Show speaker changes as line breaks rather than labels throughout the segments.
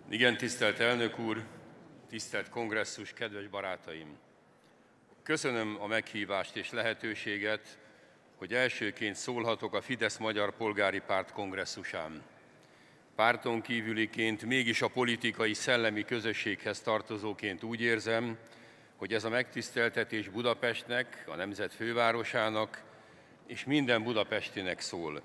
Igen, tisztelt elnök úr, tisztelt kongresszus, kedves barátaim! Köszönöm a meghívást és lehetőséget, hogy elsőként szólhatok a Fidesz Magyar Polgári Párt kongresszusán. Párton kívüliként, mégis a politikai szellemi közösséghez tartozóként úgy érzem, hogy ez a megtiszteltetés Budapestnek, a nemzet fővárosának és minden budapestinek szól.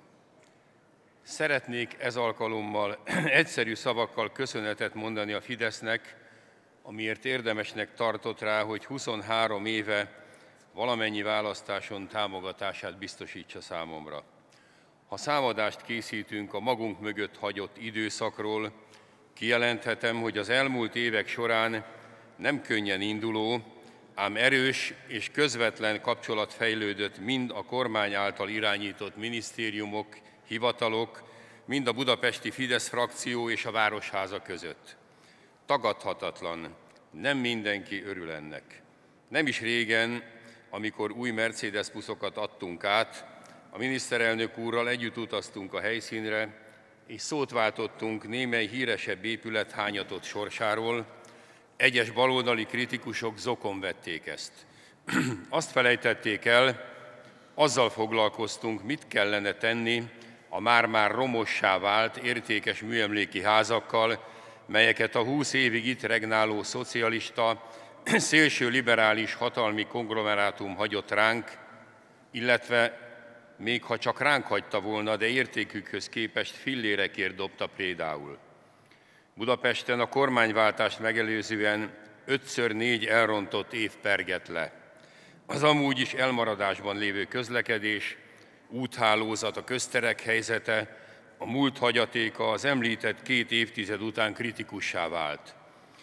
Szeretnék ez alkalommal egyszerű szavakkal köszönetet mondani a Fidesznek, amiért érdemesnek tartott rá, hogy 23 éve valamennyi választáson támogatását biztosítsa számomra. Ha számadást készítünk a magunk mögött hagyott időszakról, kijelenthetem, hogy az elmúlt évek során nem könnyen induló, ám erős és közvetlen kapcsolat fejlődött mind a kormány által irányított minisztériumok, hivatalok, mind a budapesti Fidesz frakció és a Városháza között. Tagadhatatlan, nem mindenki örül ennek. Nem is régen, amikor új Mercedes buszokat adtunk át, a miniszterelnök úrral együtt utaztunk a helyszínre, és szót váltottunk némely híresebb épület hányatott sorsáról. Egyes baloldali kritikusok zokon vették ezt. Azt felejtették el, azzal foglalkoztunk, mit kellene tenni a már-már romossá vált értékes műemléki házakkal, melyeket a 20 évig itt regnáló szocialista, szélső liberális hatalmi konglomerátum hagyott ránk, illetve még ha csak ránk hagyta volna, de értékükhöz képest fillérekért dobta prédául. Budapesten a kormányváltást megelőzően 5x4 elrontott év pergett le. Az amúgy is elmaradásban lévő közlekedés, úthálózat, a közterek helyzete, a múlt hagyatéka az említett 2 évtized után kritikussá vált.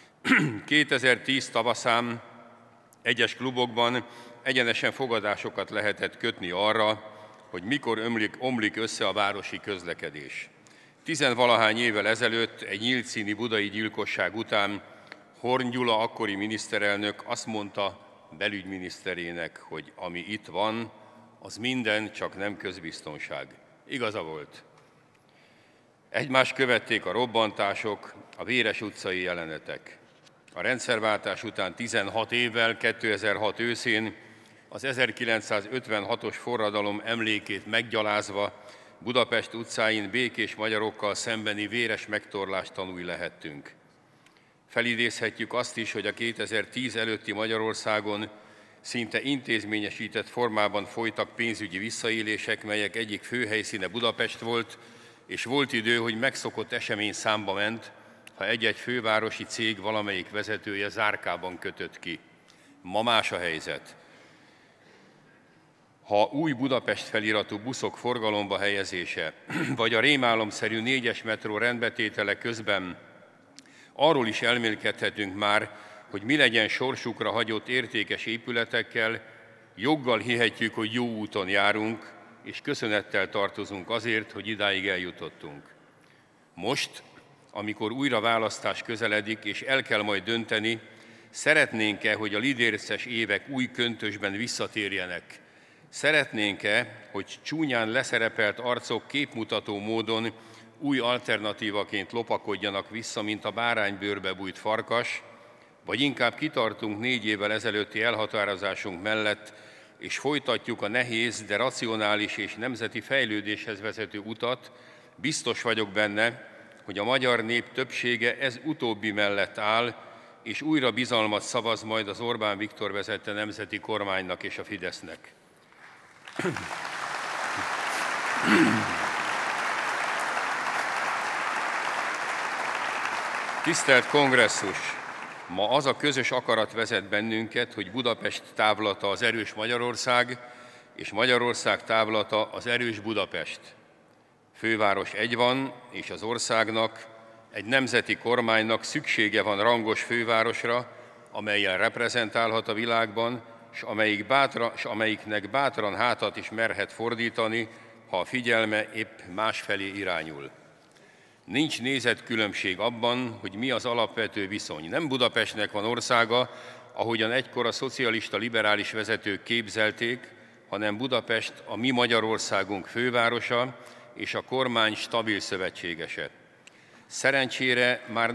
2010 tavaszán egyes klubokban egyenesen fogadásokat lehetett kötni arra, hogy mikor omlik össze a városi közlekedés. 10-valahány évvel ezelőtt egy nyílt színi budai gyilkosság után Horn Gyula akkori miniszterelnök azt mondta belügyminiszterének, hogy ami itt van, az minden, csak nem közbiztonság. Igaza volt. Egymást követték a robbantások, a Véres utcai jelenetek. A rendszerváltás után 16 évvel, 2006 őszén az 1956-os forradalom emlékét meggyalázva Budapest utcáin békés magyarokkal szembeni véres megtorlást tanúi lehettünk. Felidézhetjük azt is, hogy a 2010 előtti Magyarországon szinte intézményesített formában folytak pénzügyi visszaélések, melyek egyik fő helyszíne Budapest volt, és volt idő, hogy megszokott esemény számba ment, ha egy-egy fővárosi cég valamelyik vezetője zárkában kötött ki. Ma más a helyzet. Ha új Budapest feliratú buszok forgalomba helyezése, vagy a rémálomszerű 4-es metró rendbetétele közben arról is elmélkedhetünk már, hogy mi legyen sorsukra hagyott értékes épületekkel, joggal hihetjük, hogy jó úton járunk, és köszönettel tartozunk azért, hogy idáig eljutottunk. Most, amikor újra választás közeledik, és el kell majd dönteni, szeretnénk-e, hogy a lidérces évek új köntösben visszatérjenek? Szeretnénk-e, hogy csúnyán leszerepelt arcok képmutató módon új alternatívaként lopakodjanak vissza, mint a báránybőrbe bújt farkas, vagy inkább kitartunk 4 évvel ezelőtti elhatározásunk mellett, és folytatjuk a nehéz, de racionális és nemzeti fejlődéshez vezető utat, biztos vagyok benne, hogy a magyar nép többsége ez utóbbi mellett áll, és újra bizalmat szavaz majd az Orbán Viktor vezette nemzeti kormánynak és a Fidesznek. Tisztelt kongresszus! Ma az a közös akarat vezet bennünket, hogy Budapest távlata az erős Magyarország, és Magyarország távlata az erős Budapest. Főváros egy van, és az országnak, egy nemzeti kormánynak szüksége van rangos fővárosra, amellyel reprezentálhat a világban, és amelyiknek bátran hátat is merhet fordítani, ha a figyelme épp másfelé irányul. Nincs nézetkülönbség abban, hogy mi az alapvető viszony. Nem Budapestnek van országa, ahogyan egykor a szocialista liberális vezetők képzelték, hanem Budapest a mi Magyarországunk fővárosa és a kormány stabil szövetségese. Szerencsére már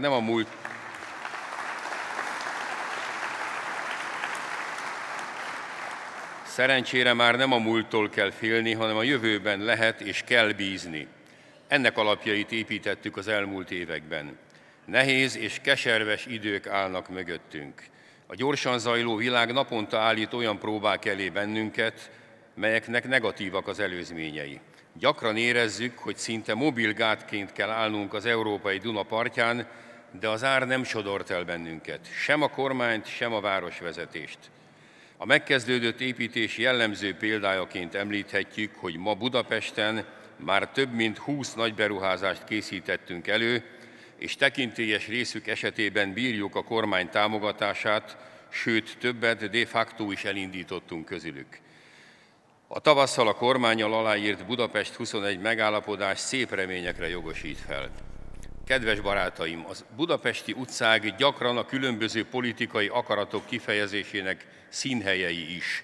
nem a múlttól kell félni, hanem a jövőben lehet és kell bízni. Ennek alapjait építettük az elmúlt években. Nehéz és keserves idők állnak mögöttünk. A gyorsan zajló világ naponta állít olyan próbák elé bennünket, melyeknek negatívak az előzményei. Gyakran érezzük, hogy szinte mobil gátként kell állnunk az európai Duna partján, de az ár nem sodort el bennünket, sem a kormányt, sem a városvezetést. A megkezdődött építés jellemző példájaként említhetjük, hogy ma Budapesten már több mint 20 nagy beruházást készítettünk elő, és tekintélyes részük esetében bírjuk a kormány támogatását, sőt többet de facto is elindítottunk közülük. A tavasszal a kormánnyal aláírt Budapest 21 megállapodás szép reményekre jogosít fel. Kedves barátaim, az budapesti utcák gyakran a különböző politikai akaratok kifejezésének színhelyei is.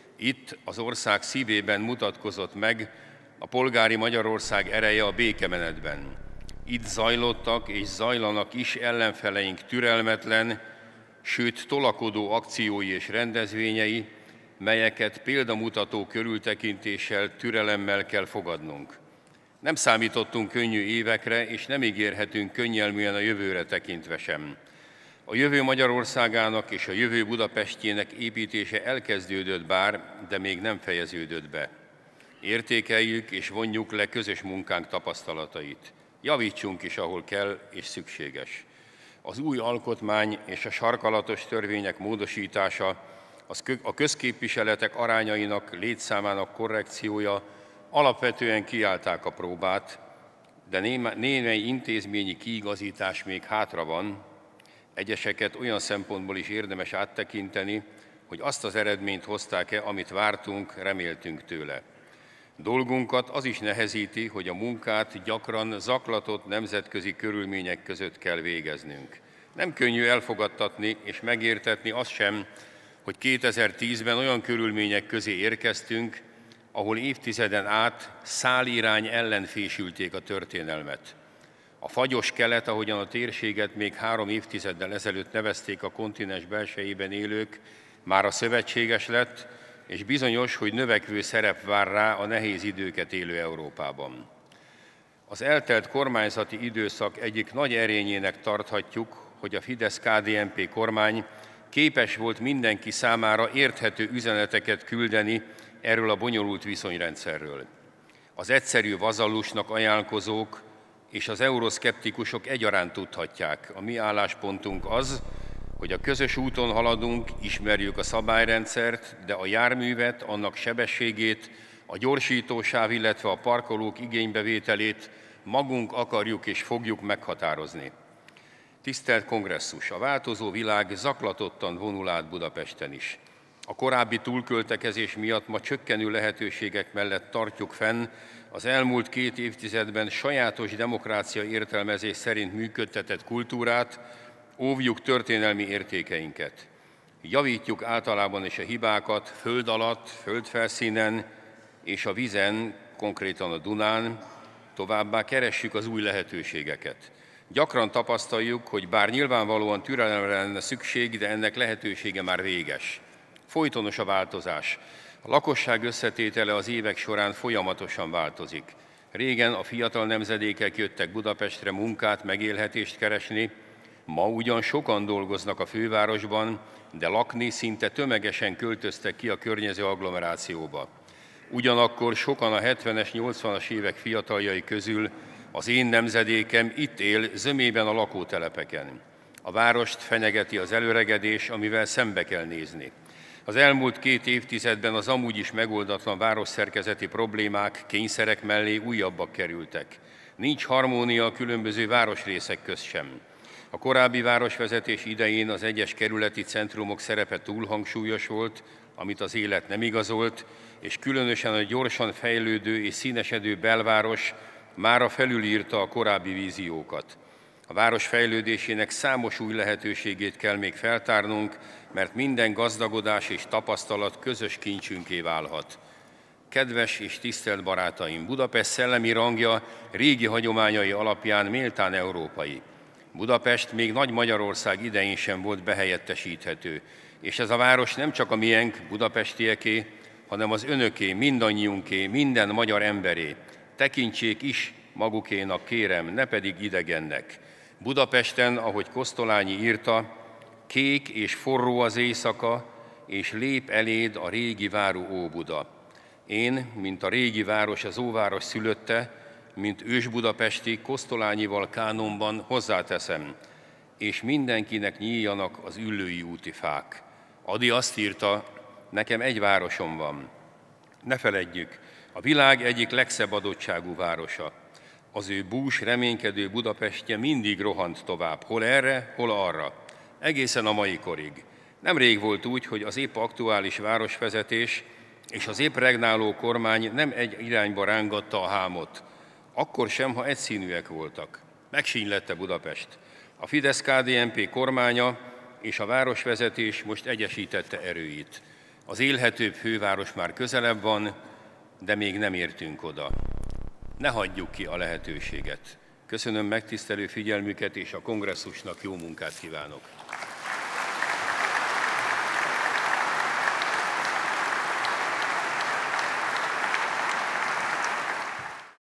Itt az ország szívében mutatkozott meg a polgári Magyarország ereje a békemenetben. Itt zajlottak és zajlanak is ellenfeleink türelmetlen, sőt tolakodó akciói és rendezvényei, melyeket példamutató körültekintéssel, türelemmel kell fogadnunk. Nem számítottunk könnyű évekre, és nem ígérhetünk könnyelműen a jövőre tekintve sem. A jövő Magyarországának és a jövő Budapestjének építése elkezdődött bár, de még nem fejeződött be. Értékeljük és vonjuk le közös munkánk tapasztalatait. Javítsunk is, ahol kell és szükséges. Az új alkotmány és a sarkalatos törvények módosítása, a közképviseletek arányainak, létszámának korrekciója alapvetően kiállták a próbát, de némely intézményi kiigazítás még hátra van, egyeseket olyan szempontból is érdemes áttekinteni, hogy azt az eredményt hozták-e, amit vártunk, reméltünk tőle. Dolgunkat az is nehezíti, hogy a munkát gyakran zaklatott nemzetközi körülmények között kell végeznünk. Nem könnyű elfogadtatni és megértetni azt sem, hogy 2010-ben olyan körülmények közé érkeztünk, ahol évtizeden át szálirány ellen fésülték a történelmet. A fagyos kelet, ahogyan a térséget még 3 évtizeddel ezelőtt nevezték a kontinens belsejében élők, már a szövetséges lett, és bizonyos, hogy növekvő szerep vár rá a nehéz időket élő Európában. Az eltelt kormányzati időszak egyik nagy erényének tarthatjuk, hogy a Fidesz-KDNP kormány képes volt mindenki számára érthető üzeneteket küldeni erről a bonyolult viszonyrendszerről. Az egyszerű vazallusnak ajánlkozók és az euroszkeptikusok egyaránt tudhatják. A mi álláspontunk az, hogy a közös úton haladunk, ismerjük a szabályrendszert, de a járművet, annak sebességét, a gyorsítósáv, illetve a parkolók igénybevételét magunk akarjuk és fogjuk meghatározni. Tisztelt Kongresszus, a változó világ zaklatottan vonul át Budapesten is. A korábbi túlköltekezés miatt ma csökkenő lehetőségek mellett tartjuk fenn az elmúlt 2 évtizedben sajátos demokrácia értelmezés szerint működtetett kultúrát, óvjuk történelmi értékeinket. Javítjuk általában is a hibákat föld alatt, földfelszínen és a vízen, konkrétan a Dunán, továbbá keressük az új lehetőségeket. Gyakran tapasztaljuk, hogy bár nyilvánvalóan türelemre lenne szükség, de ennek lehetősége már véges. Folytonos a változás. A lakosság összetétele az évek során folyamatosan változik. Régen a fiatal nemzedékek jöttek Budapestre munkát, megélhetést keresni, ma ugyan sokan dolgoznak a fővárosban, de lakni szinte tömegesen költöztek ki a környező agglomerációba. Ugyanakkor sokan a 70-es, 80-as évek fiataljai közül az én nemzedékem itt él zömében a lakótelepeken. A várost fenyegeti az előregedés, amivel szembe kell nézni. Az elmúlt 2 évtizedben az amúgy is megoldatlan városszerkezeti problémák, kényszerek mellé újabbak kerültek. Nincs harmónia a különböző városrészek közt sem. A korábbi városvezetés idején az egyes kerületi centrumok szerepe túl hangsúlyos volt, amit az élet nem igazolt, és különösen a gyorsan fejlődő és színesedő belváros mára felülírta a korábbi víziókat. A város fejlődésének számos új lehetőségét kell még feltárnunk, mert minden gazdagodás és tapasztalat közös kincsünké válhat. Kedves és tisztelt barátaim, Budapest szellemi rangja régi hagyományai alapján méltán európai. Budapest még Nagy Magyarország idején sem volt behelyettesíthető, és ez a város nem csak a miénk, budapestieké, hanem az önöké, mindannyiunké, minden magyar emberé. Tekintsék is magukénak, kérem, ne pedig idegennek. Budapesten, ahogy Kosztolányi írta, kék és forró az éjszaka, és lép eléd a régi váru Óbuda. Én, mint a régi város, az óváros szülötte, mint ősbudapesti, Kosztolányival kánomban hozzáteszem, és mindenkinek nyíljanak az Üllői úti fák. Ady azt írta, nekem egy városom van. Ne feledjük, a világ egyik legszebb adottságú városa. Az ő bús, reménykedő Budapestje mindig rohant tovább, hol erre, hol arra, egészen a mai korig. Nemrég volt úgy, hogy az épp aktuális városvezetés és az épp regnáló kormány nem egy irányba rángatta a hámot, akkor sem, ha egyszínűek voltak. Megsínylette Budapest. A Fidesz-KDNP kormánya és a városvezetés most egyesítette erőit. Az élhetőbb főváros már közelebb van, de még nem értünk oda. Ne hagyjuk ki a lehetőséget. Köszönöm megtisztelő figyelmüket, és a kongresszusnak jó munkát kívánok.